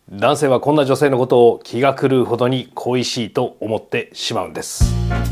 男性はこんな女性のことを気が狂うほどに恋しいと思ってしまうんです。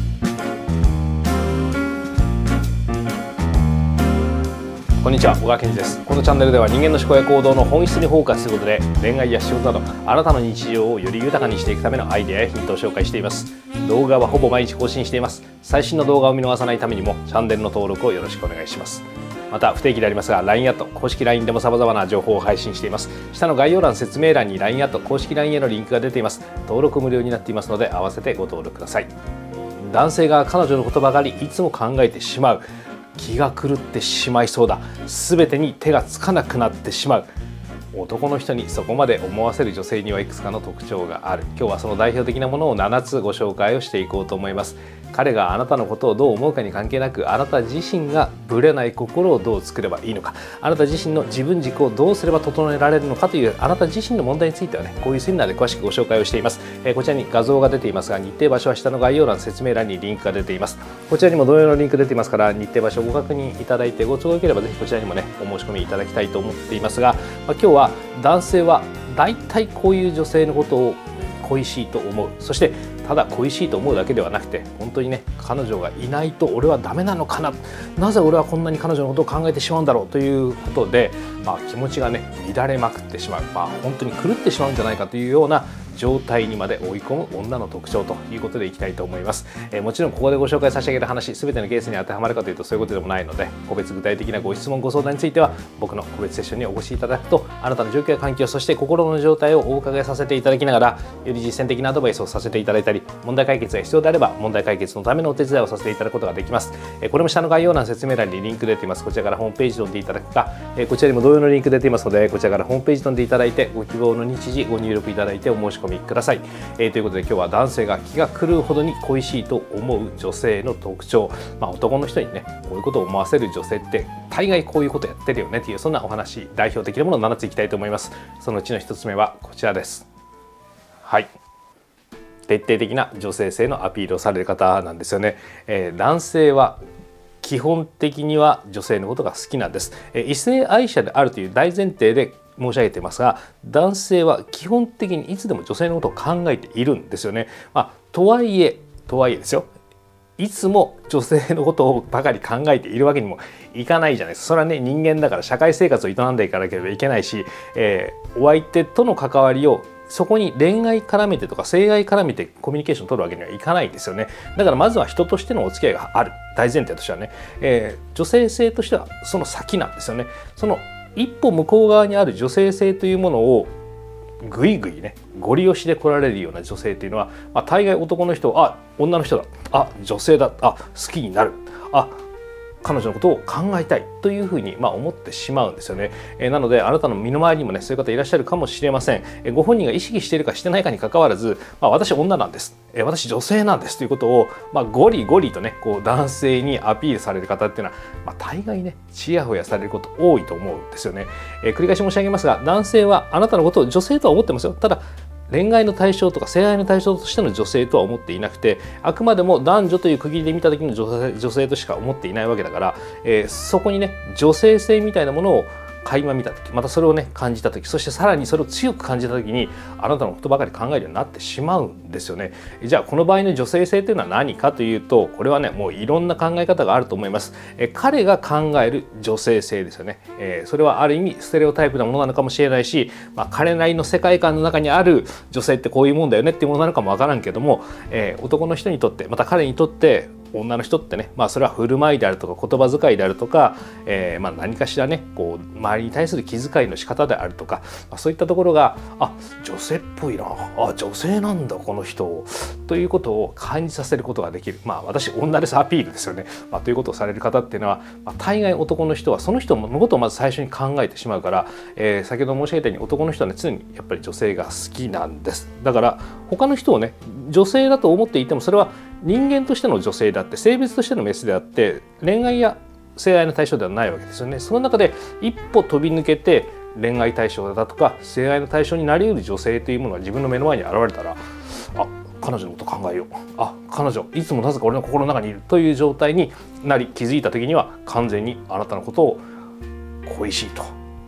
こんにちは、小川健二です。このチャンネルでは人間の思考や行動の本質にフォーカスすることで恋愛や仕事などあなたの日常をより豊かにしていくためのアイデアやヒントを紹介しています。動画はほぼ毎日更新しています。最新の動画を見逃さないためにもチャンネルの登録をよろしくお願いします。また不定期でありますが LINE アット公式 LINE でも様々な情報を配信しています。下の概要欄説明欄に LINE アット公式 LINE へのリンクが出ています。登録無料になっていますので合わせてご登録ください。男性が彼女のことばかりいつも考えてしまう、気が狂ってしまいそうだ、全てに手がつかなくなってしまう、男の人にそこまで思わせる女性にはいくつかの特徴がある。今日はその代表的なものを7つご紹介をしていこうと思います。彼があなたのことをどう思うかに関係なく、あなた自身がぶれない心をどう作ればいいのか、あなた自身の自分軸をどうすれば整えられるのかというあなた自身の問題についてはね、こういうセミナーで詳しくご紹介をしています。こちらに画像が出ていますが、日程場所は下の概要欄説明欄にリンクが出ています。こちらにも同様のリンク出ていますから、日程場所をご確認いただいて、ご都合よければぜひこちらにもねお申し込みいただきたいと思っていますが、今日は男性はだいたいこういう女性のことを恋しいと思う。そしてただ恋しいと思うだけではなくて、本当にね彼女がいないと俺はダメなのかな、なぜ俺はこんなに彼女のことを考えてしまうんだろうということで、気持ちがね乱れまくってしまう、本当に狂ってしまうんじゃないかというような状態にまで追い込む女の特徴ということでいきたいと思います。もちろんここでご紹介差し上げた話全てのケースに当てはまるかというとそういうことでもないので、個別具体的なご質問ご相談については僕の個別セッションにお越しいただくと、あなたの状況や環境、そして心の状態をお伺いさせていただきながら、より実践的なアドバイスをさせていただいたり、問題解決が必要であれば問題解決のためのお手伝いをさせていただくことができます。これも下の概要欄説明欄にリンク出ています。こちらからホームページ飛んでいただくか、こちらにも同様のリンク出ていますので、こちらからホームページ飛んでいただいて、ご希望の日時ご入力いただいてお申し込みください。ということで今日は男性が気が狂うほどに恋しいと思う女性の特徴、男の人にねこういうことを思わせる女性って大概こういうことやってるよねという、そんなお話、代表的なものを7ついきたいと思います。そのうちの1つ目はこちらです。はい、徹底的な女性性のアピールをされる方なんですよね。男性は基本的には女性のことが好きなんです。異性愛者であるという大前提で申し上げていますが、男性は基本的にいつでも女性のことを考えているんですよね。とはいえですよ、いつも女性のことをばかり考えているわけにもいかないじゃないですか。それはね人間だから社会生活を営んでいかなければいけないし、お相手との関わりをそこに恋愛絡めてとか性愛絡めてコミュニケーションを取るわけにはいかないんですよね。だからまずは人としてのお付き合いがある、大前提としてはね、女性性としてはその先なんですよね。その一歩向こう側にある女性性というものをぐいぐいねご利用しで来られるような女性というのは、大概男の人は女の人だ、女性だ、好きになる、彼女のことを考えたいというふうに思ってしまうんですよね。なのであなたの身の回りにもねそういう方いらっしゃるかもしれません。ご本人が意識しているかしてないかにかかわらず、私女なんです、私女性なんですということを、ゴリゴリとねこう男性にアピールされる方っていうのは、大概ねちやほやされること多いと思うんですよね。繰り返し申し上げますが、男性はあなたのことを女性とは思ってますよ。ただ恋愛の対象とか性愛の対象としての女性とは思っていなくて、あくまでも男女という区切りで見た時の女性としか思っていないわけだから、そこにね女性性みたいなものを垣間見た時、またそれをね感じた時、そしてさらにそれを強く感じた時にあなたのことばかり考えるようになってしまうんですよね。じゃあこの場合の女性性というのは何かというと、これはねもういろんな考え方があると思います。彼が考える女性性ですよね。それはある意味ステレオタイプなものなのかもしれないし、彼なりの世界観の中にある女性ってこういうもんだよねっていうものなのかもわからんけども、男の人にとってまた彼にとって女の人ってね、それは振る舞いであるとか言葉遣いであるとか、何かしらねこう周りに対する気遣いの仕方であるとか、そういったところが女性っぽいな、女性なんだこの人ということを感じさせることができる、私女ですアピールですよね、ということをされる方っていうのは、大概男の人はその人のことをまず最初に考えてしまうから、先ほど申し上げたように男の人はね常にやっぱり女性が好きなんです。だから他の人をね女性だと思っていても、それは人間としての女性であって性別としてのメスであって恋愛や性愛の対象ではないわけですよね。その中で一歩飛び抜けて恋愛対象だとか性愛の対象になり得る女性というものが自分の目の前に現れたら、彼女のこと考えよう、彼女いつもなぜか俺の心の中にいるという状態になり気づいた時には完全にあなたのことを恋しいと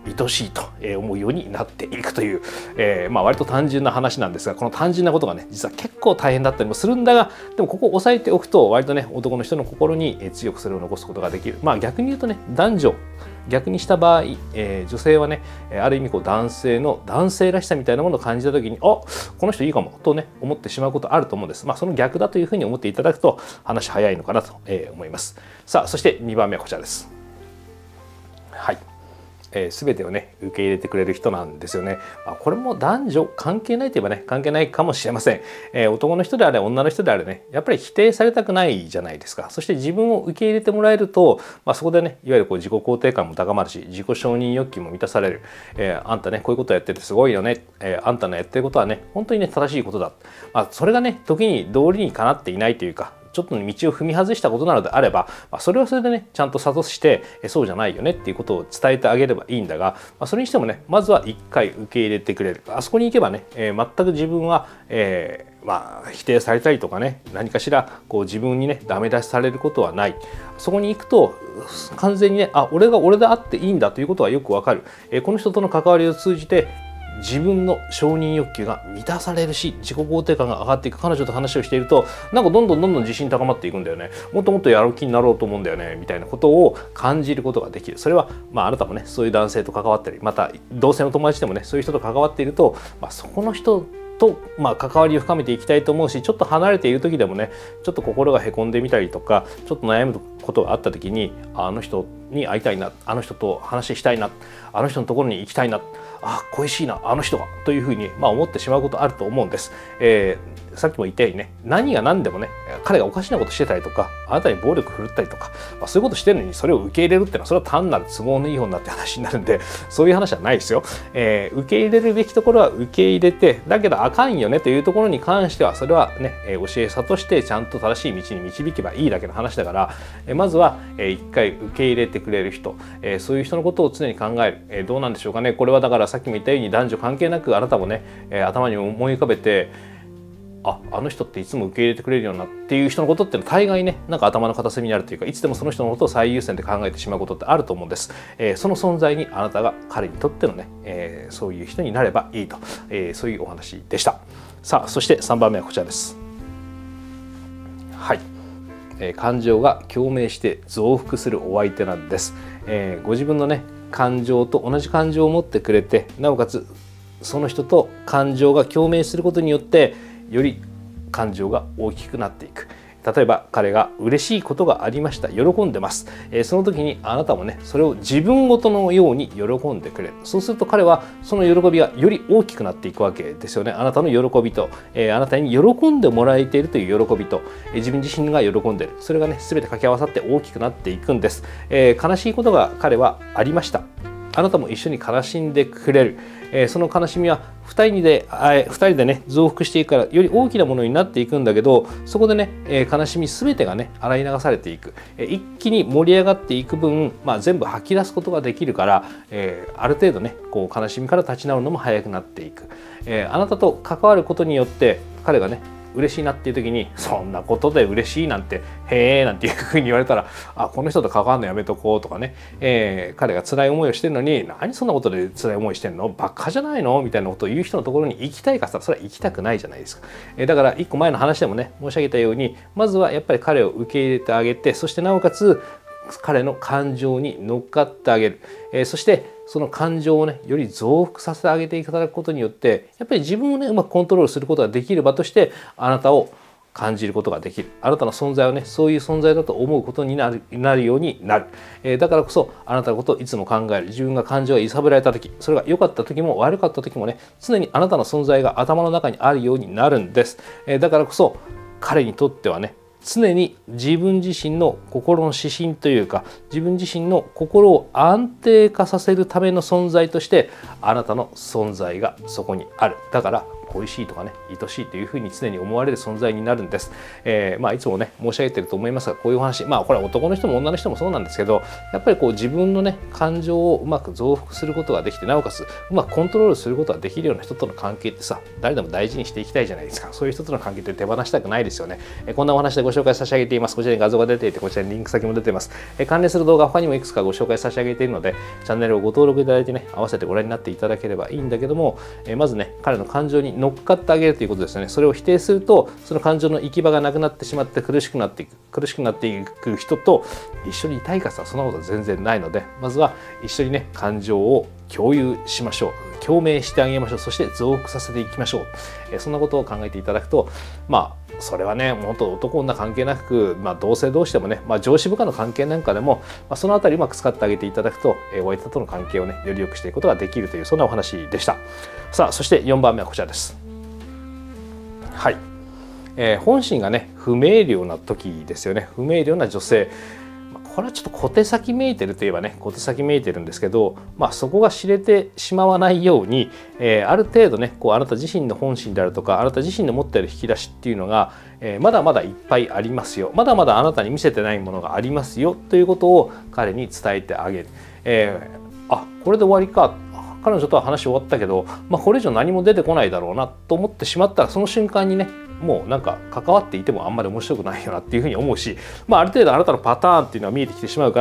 愛しいと思うようになっていくという、割と単純な話なんですが、この単純なことがね実は結構大変だったりもするんだが、でもここを押さえておくと割とね男の人の心に強くそれを残すことができる。逆に言うとね、男女逆にした場合、女性はねある意味こう男性の男性らしさみたいなものを感じた時にこの人いいかもとね思ってしまうことあると思うんです。その逆だというふうに思っていただくと話早いのかなと思います。さあ、そして2番目はこちらです。はい。全てをね受け入れてくれる人なんですよね。これも男女関係ないといえばね関係ないかもしれません。男の人であれ女の人であれね、やっぱり否定されたくないじゃないですか。そして自分を受け入れてもらえると、そこでねいわゆるこう自己肯定感も高まるし、自己承認欲求も満たされる。あんたねこういうことやっててすごいよね。あんたのやってることはね本当にね正しいことだ。それがね時に道理にかなっていないというか、ちょっと道を踏み外したことなのであれば、それはそれでねちゃんと諭してそうじゃないよねっていうことを伝えてあげればいいんだが、それにしてもねまずは一回受け入れてくれる。あそこに行けばね、全く自分は、否定されたりとかね、何かしらこう自分にねダメ出しされることはない。そこに行くと完全にね俺が俺であっていいんだということがよくわかる。この人との関わりを通じて自分の承認欲求が満たされるし、自己肯定感が上がっていく。彼女と話をしているとなんかどんどん自信高まっていくんだよね。もっともっとやる気になろうと思うんだよねみたいなことを感じることができる。それはあなたもねそういう男性と関わったり、また同性の友達でもねそういう人と関わっていると、そこの人と関わりを深めていきたいと思うし、ちょっと離れている時でもねちょっと心がへこんでみたりとか、ちょっと悩むことがあった時にあの人に会いたいな、あの人と話したいな、あの人のところに行きたいな、恋しいなあの人がというふうに思ってしまうことあると思うんです。さっきも言ったようにね、何が何でもね彼がおかしなことしてたりとか、あなたに暴力振るったりとか、そういうことしてるのにそれを受け入れるっていうのはそれは単なる都合のいい女って話になるんで、そういう話はないですよ。受け入れるべきところは受け入れて、だけどあかんよねというところに関してはそれはね教え諭してちゃんと正しい道に導けばいいだけの話だから、まずは一回受け入れてくれる人、そういう人のことを常に考える。どうなんでしょうかね。これはだからさっきも言ったように男女関係なくあなたもね頭に思い浮かべて、あの人っていつも受け入れてくれるようなっていう人のことって大概ねなんか頭の片隅にあるというか、いつでもその人のことを最優先で考えてしまうことってあると思うんです。その存在にあなたが彼にとってのね、そういう人になればいいと、そういうお話でした。さあ、そして3番目はこちらです。はい、感情が共鳴して増幅するお相手なんです。ご自分のね感情と同じ感情を持ってくれて、なおかつその人と感情が共鳴することによってより感情が大きくなっていく。例えば彼が嬉しいことがありました、喜んでます、その時にあなたもねそれを自分ごとのように喜んでくれる。そうすると彼はその喜びがより大きくなっていくわけですよね。あなたの喜びと、あなたに喜んでもらえているという喜びと、自分自身が喜んでいる、それがね全て掛け合わさって大きくなっていくんです。悲しいことが彼はありました、あなたも一緒に悲しんでくれる。その悲しみは2人でね増幅していくからより大きなものになっていくんだけど、そこでね悲しみ全てがね洗い流されていく、一気に盛り上がっていく分、全部吐き出すことができるから、ある程度ねこう悲しみから立ち直るのも早くなっていく。あなたと関わることによって彼がね嬉しいなっていう時に、そんなことで嬉しいなんてへえなんていうふうに言われたら、この人と関わるのやめとこうとかね、彼が辛い思いをしてるのに何そんなことで辛い思いしてんのバカじゃないのみたいなことを言う人のところに行きたいかさ、それは行きたくないじゃないですか。だから一個前の話でもね申し上げたように、まずはやっぱり彼を受け入れてあげて、そしてなおかつ彼の感情に乗っかってあげる、そしてその感情をねより増幅させてあげていただくことによって、やっぱり自分をねうまくコントロールすることができる場としてあなたを感じることができる。あなたの存在をねそういう存在だと思うことになるようになる。だからこそあなたのことをいつも考える。自分が感情が揺さぶられた時、それが良かった時も悪かった時もね常にあなたの存在が頭の中にあるようになるんです。だからこそ彼にとってはね常に自分自身の心の指針というか、自分自身の心を安定化させるための存在としてあなたの存在がそこにある。だから恋しいとかね愛しいというふうに常に思われる存在になるんです。いつもね申し上げてると思いますが、こういうお話、これは男の人も女の人もそうなんですけど、やっぱりこう自分のね感情をうまく増幅することができて、なおかつうまくコントロールすることができるような人との関係ってさ、誰でも大事にしていきたいじゃないですか。そういう人との関係って手放したくないですよね。こんなお話でご紹介差し上げています。こちらに画像が出ていて、こちらにリンク先も出ています。関連する動画他にもいくつかご紹介差し上げているので、チャンネルをご登録いただいてね、合わせてご覧になっていただければいいんだけども、まずね彼の感情に乗っかってあげるということですよね。それを否定すると、その感情の行き場がなくなってしまって苦しくなっていく人と一緒にいたいかさ、そんなことは全然ないので、まずは一緒にね感情を共有しましょう、共鳴してあげましょう、そして増幅させていきましょう。そんなことを考えていただくと、それはねもっと男女関係なく、同性同士でもね、上司部下の関係なんかでも、そのあたりうまく使ってあげていただくと、お相手との関係をねより良くしていくことができるという、そんなお話でした。さあ、そして4番目はこちらです。はい、本心がね不明瞭な時ですよね。不明瞭な女性、これはちょっと小手先めいてるといえばね小手先めいてるんですけど、そこが知れてしまわないように、ある程度ねあなた自身の本心であるとか、あなた自身の持っている引き出しっていうのが、まだまだいっぱいありますよ、まだまだあなたに見せてないものがありますよということを彼に伝えてあげる。これで終わりか、彼女とは話終わったけど、これ以上何も出てこないだろうなと思ってしまったら、その瞬間にねもうなんか関わっていてもあんまり面白くないよなっていうふうに思うし、ある程度あなたのパターンっていうのは見えてきてしまうから、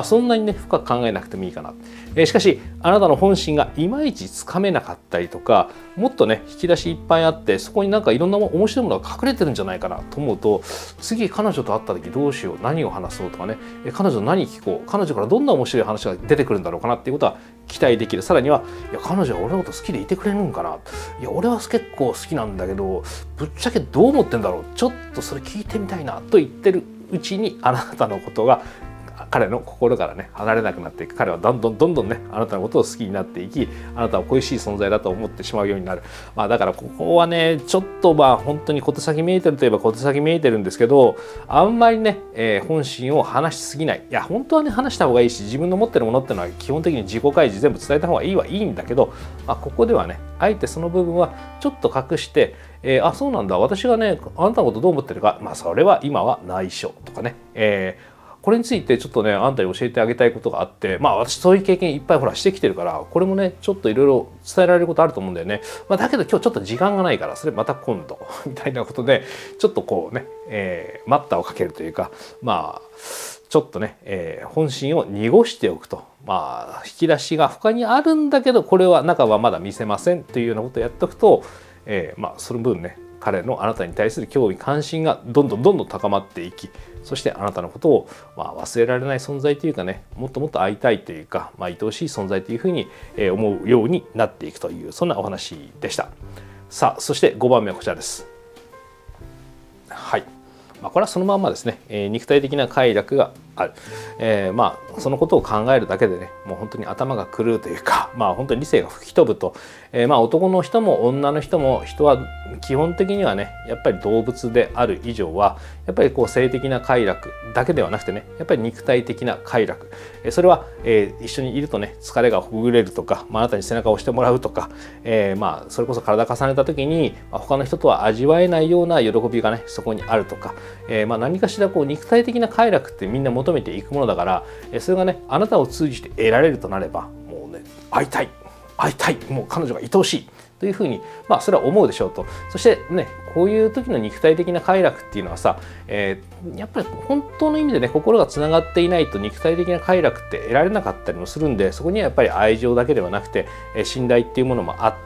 そんなにね深く考えなくてもいいかな。しかしあなたの本心がいまいちつかめなかったりとか、もっとね引き出しいっぱいあって、そこになんかいろんな面白いものが隠れてるんじゃないかなと思うと、次彼女と会った時どうしよう、何を話そうとかね、彼女何聞こう、彼女からどんな面白い話が出てくるんだろうかなっていうことは期待できる。さらには、いや彼女は俺のこと好きでいてくれるんかな、いや俺は結構好きなんだけどぶっちゃけどう思ってんだろう、ちょっとそれ聞いてみたいなと言ってるうちに、あなたのことが彼の心からね離れなくなっていく。彼はどんどんねあなたのことを好きになっていき、あなたを恋しい存在だと思ってしまうようになる。だからここはねちょっと本当に小手先見えてるといえば小手先見えてるんですけど、あんまりね、本心を話しすぎない。いや本当はね話した方がいいし、自分の持ってるものってのは基本的に自己開示全部伝えた方がいいんだけど、ここではねあえてその部分はちょっと隠して、そうなんだ、私がねあなたのことどう思ってるか、それは今は内緒とかね、これについてちょっとねあんたに教えてあげたいことがあって、私そういう経験いっぱいしてきてるから、これもねちょっといろいろ伝えられることあると思うんだよね。だけど今日ちょっと時間がないから、それまた今度みたいなことでちょっとこうね、待ったをかけるというか、ちょっとね、本心を濁しておくと、引き出しが他にあるんだけどこれは中はまだ見せませんというようなことをやっておくと、その分ね彼のあなたに対する興味関心がどんどん高まっていき、そしてあなたのことを忘れられない存在というかね、もっともっと会いたいというか、愛おしい存在というふうに思うようになっていくという、そんなお話でした。さあ、そして5番目はこちらです。はい、これはそのまんまですね、肉体的な快楽がある、そのことを考えるだけでねもう本当に頭が狂うというか、本当に理性が吹き飛ぶと、男の人も女の人も、人は基本的にはねやっぱり動物である以上はやっぱり性的な快楽だけではなくてね、やっぱり肉体的な快楽、それは、一緒にいるとね疲れがほぐれるとか、あなたに背中を押してもらうとか、それこそ体重ねた時に他の人とは味わえないような喜びがねそこにあるとか、何かしら肉体的な快楽ってみんな求めていくものだから、それがねあなたを通じて得られるとなれば、もうね会いたい、もう彼女が愛おしいというふうにそれは思うでしょうと。そしてねこういう時の肉体的な快楽っていうのはさ、やっぱり本当の意味でね心がつながっていないと肉体的な快楽って得られなかったりもするんで、そこにはやっぱり愛情だけではなくて信頼っていうものもあって、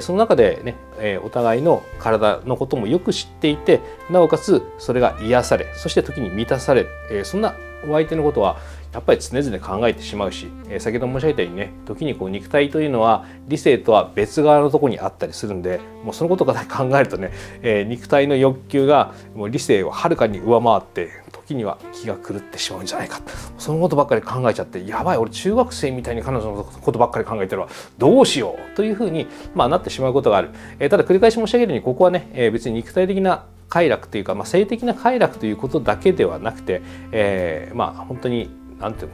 その中でねお互いの体のこともよく知っていて、なおかつそれが癒され、そして時に満たされる、そんなお相手のことはやっぱり常々考えてしまうし、先ほど申し上げたようにね時に肉体というのは理性とは別側のところにあったりするんで、もうそのことから考えるとね、肉体の欲求がもう理性をはるかに上回って時には気が狂ってしまうんじゃないか、そのことばっかり考えちゃって、やばい俺中学生みたいに彼女のことばっかり考えてるわ、どうしようというふうに、なってしまうことがある。ただ繰り返し申し上げるように、ここはね、別に肉体的な快楽というか、性的な快楽ということだけではなくて、本当になんていうのかな、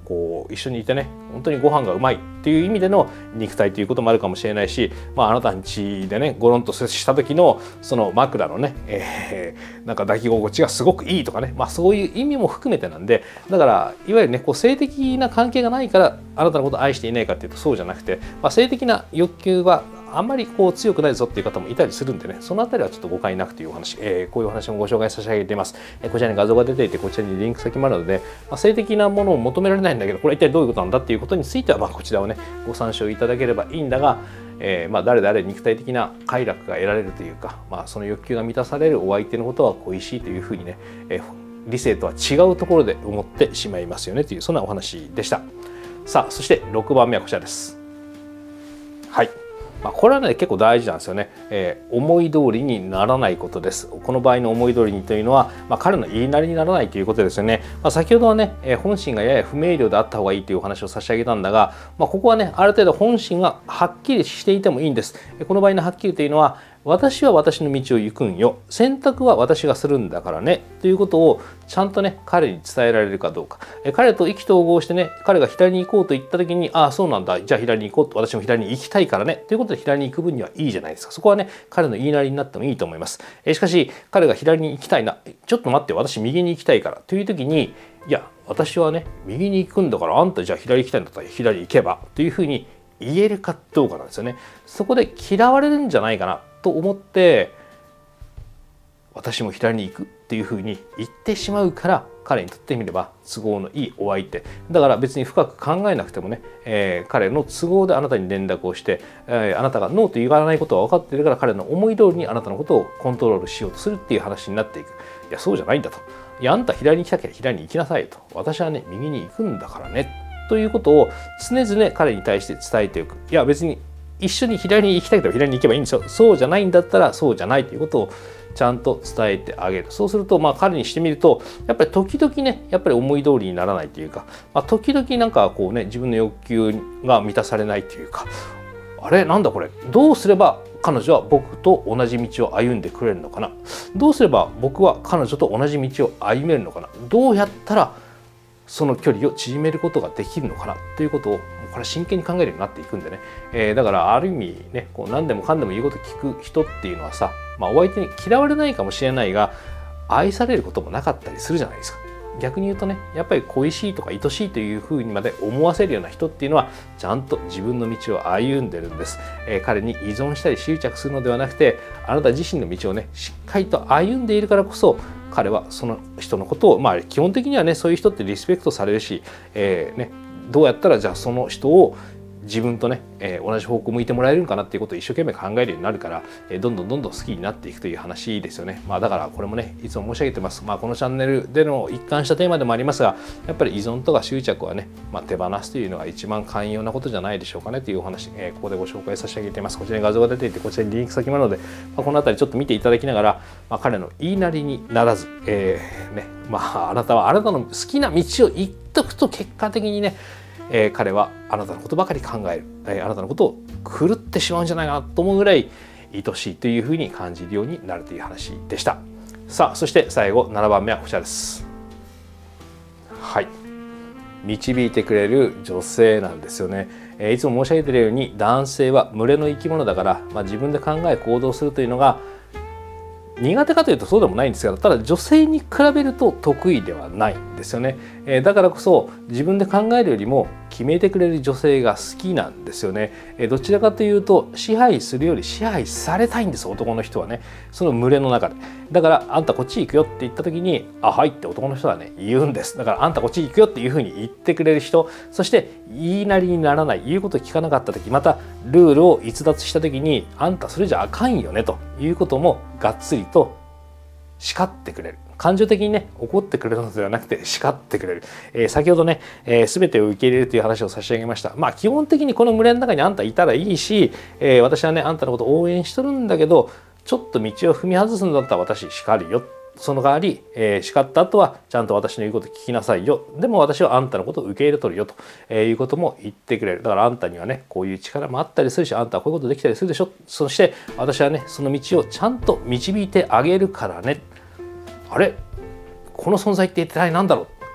こう一緒にいてね本当にご飯がうまいっていう意味での肉体ということもあるかもしれないし、あなたん家でねゴロンとした時のその枕のね、なんか抱き心地がすごくいいとかね、そういう意味も含めてなんで、だからいわゆるねこう性的な関係がないからあなたのことを愛していないかっていうとそうじゃなくて、性的な欲求はあんまりこう強くないぞっていう方もいたりするんでね、そのあたりはちょっと誤解なくというお話、こういうお話もご紹介差し上げています。こちらに画像が出ていてこちらにリンク先もあるので、性的なものを求められないんだけどこれは一体どういうことなんだっていうことについてはこちらをねご参照いただければいいんだが、誰であれ肉体的な快楽が得られるというか、その欲求が満たされるお相手のことは恋しいというふうにね、理性とは違うところで思ってしまいますよねというそんなお話でした。さあそして6番目はこちらです。はい、これはね結構大事なんですよね、思い通りにならないことです。この場合の思い通りにというのは、彼の言いなりにならないということですよね。先ほどはね、本心がやや不明瞭であった方がいいというお話を差し上げたんだが、ここはねある程度本心がはっきりしていてもいいんです。この場合のはっきりというのは、私は私の道を行くんよ、選択は私がするんだからねということをちゃんとね彼に伝えられるかどうか。彼と意気投合してね彼が左に行こうと言った時に、ああそうなんだ、じゃあ左に行こうと、私も左に行きたいからねということで左に行く分にはいいじゃないですか。そこはね彼の言いなりになってもいいと思います。しかし彼が左に行きたいな、ちょっと待って私右に行きたいからという時に、いや私はね右に行くんだから、あんたじゃあ左行きたいんだったら左行けばというふうに言えるかどうかなんですよね。そこで嫌われるんじゃないかなと思って私も左に行くっていうふうに言ってしまうから、彼にとってみれば都合のいいお相手だから、別に深く考えなくてもね、彼の都合であなたに連絡をして、あなたがノーと言わないことは分かっているから、彼の思い通りにあなたのことをコントロールしようとするっていう話になっていく。いやそうじゃないんだと、いやあんた左に来たければ左に行きなさいと、私はね右に行くんだからねということを常々彼に対して伝えておく。いや別に一緒に左に行きたいと左に行けばいいんですよ。そうじゃないんだったらそうじゃないということをちゃんと伝えてあげる。そうすると彼にしてみるとやっぱり時々ねやっぱり思い通りにならないというか、時々なんかこうね自分の欲求が満たされないというか、あれなんだこれ、どうすれば彼女は僕と同じ道を歩んでくれるのかな、どうすれば僕は彼女と同じ道を歩めるのかな、どうやったらその距離を縮めることができるのかなということをこれ真剣に考えるようになっていくんでね、だからある意味ねこう何でもかんでも言うこと聞く人っていうのはさ、お相手に嫌われないかもしれないが愛されることもなかったりするじゃないですか。逆に言うとねやっぱり恋しいとか愛しいというふうにまで思わせるような人っていうのはちゃんと自分の道を歩んでるんです。彼に依存したり執着するのではなくて、あなた自身の道をねしっかりと歩んでいるからこそ、彼はその人のことを基本的にはねそういう人ってリスペクトされるし、どうやったらじゃあその人を自分とね、同じ方向を向いてもらえるのかなっていうことを一生懸命考えるようになるから、どんどん好きになっていくという話ですよね。だからこれもねいつも申し上げてます。このチャンネルでの一貫したテーマでもありますが、やっぱり依存とか執着はね、手放すというのが一番寛容なことじゃないでしょうかねというお話、ここでご紹介差し上げています。こちらに画像が出ていてこちらにリンク先もあるので、この辺りちょっと見ていただきながら、彼の言いなりにならず、あなたはあなたの好きな道を行っとくと結果的にね彼はあなたのことばかり考える、あなたのことを狂ってしまうんじゃないかなと思うぐらい愛しいというふうに感じるようになるという話でした。さあそして最後7番目はこちらです。はい、導いてくれる女性なんですよね。いつも申し上げているように男性は群れの生き物だから、自分で考え行動するというのが苦手かというとそうでもないんですが、ただ女性に比べると得意ではないんですよね。だからこそ自分で考えるよりも決めてくれる女性が好きなんですよね。どちらかというと支配するより支配されたいんです、男の人はね。その群れの中で。だからあんたこっち行くよって言った時に「あはい」って男の人はね言うんです。だからあんたこっち行くよっていうふうに言ってくれる人、そして言いなりにならない、言うことを聞かなかった時、またルールを逸脱した時にあんたそれじゃあかんよねということもがっつりと叱ってくれる。感情的にね怒ってくれるのではなくて叱ってくれる。先ほどね、全てを受け入れるという話を差し上げました。基本的にこの群れの中にあんたいたらいいし、私はねあんたのことを応援しとるんだけど、ちょっと道を踏み外すんだったら私叱るよ。その代わり、叱った後はちゃんと私の言うこと聞きなさいよ。でも私はあんたのことを受け入れとるよと、いうことも言ってくれる。だからあんたにはねこういう力もあったりするし、あんたはこういうことできたりするでしょ。そして私はねその道をちゃんと導いてあげるからね。あれこの存在って一体何だろう。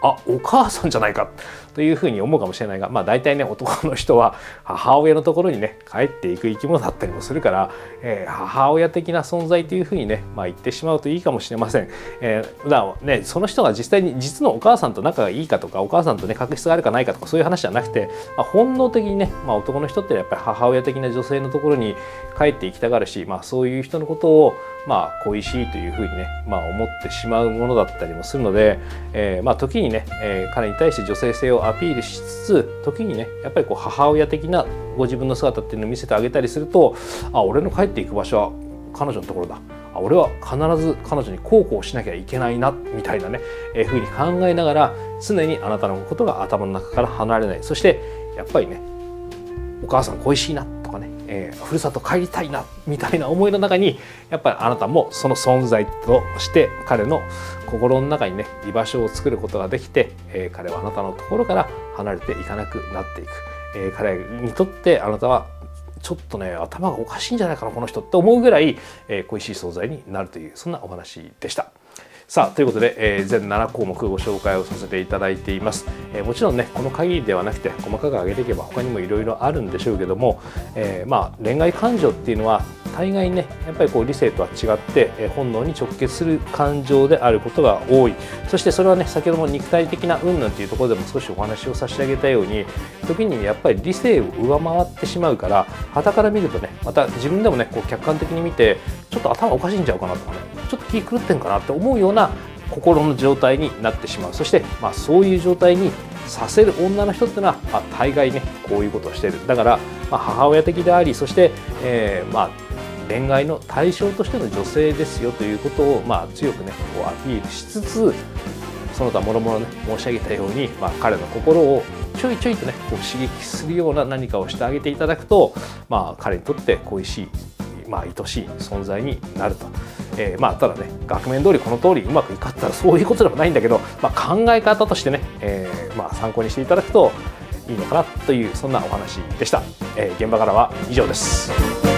あ、お母さんじゃないかというふうに思うかもしれないが、大体ね、男の人は母親のところにね帰っていく生き物だったりもするから、母親的な存在というふうにね、言ってしまうといいかもしれません。普段ね、その人が実際に実のお母さんと仲がいいかとか、お母さんとね確執があるかないかとか、そういう話じゃなくて、本能的にね、男の人ってやっぱり母親的な女性のところに帰っていきたがるし、そういう人のことを恋しいというふうにね、思ってしまうものだったりもするので、時にね、彼に対して女性性をアピールしつつ、時にねやっぱり母親的なご自分の姿っていうのを見せてあげたりすると、俺の帰っていく場所は彼女のところだ、俺は必ず彼女にこうしなきゃいけないなみたいなね、ふうに考えながら、常にあなたのことが頭の中から離れない。そしてやっぱりね、お母さん恋しいなとかね、ふるさと帰りたいなみたいな思いの中に、やっぱりあなたもその存在として彼の心の中にね居場所を作ることができて、彼はあなたのところから離れていかなくなっていく。彼にとってあなたはちょっとね頭がおかしいんじゃないかなこの人って思うぐらい、恋しい存在になるという、そんなお話でした。さあ、ということで、全7項目ご紹介をさせていただいています。もちろんねこの限りではなくて細かく上げていけば他にもいろいろあるんでしょうけども、恋愛感情っていうのは大概ねやっぱり理性とは違って、本能に直結する感情であることが多い。そしてそれはね、先ほども肉体的な云々っていうところでも少しお話を差し上げたように、時にやっぱり理性を上回ってしまうから、傍から見るとね、また自分でもね客観的に見て、ちょっと頭おかしいんちゃうかなとかね、ちょっと気狂ってんかなって思うような心の状態になってしまう。そして、そういう状態にさせる女の人っていうのは、大概ねこういうことをしている。だから、母親的であり、そして、恋愛の対象としての女性ですよということを、強くねアピールしつつ、その他もろもろね申し上げたように、彼の心をちょいちょいとね刺激するような何かをしてあげていただくと、彼にとって恋しい、愛しい存在になると。ただね、額面通りこの通りうまくいかったらそういうことでもないんだけど、考え方としてね、参考にしていただくといいのかなという、そんなお話でした。現場からは以上です。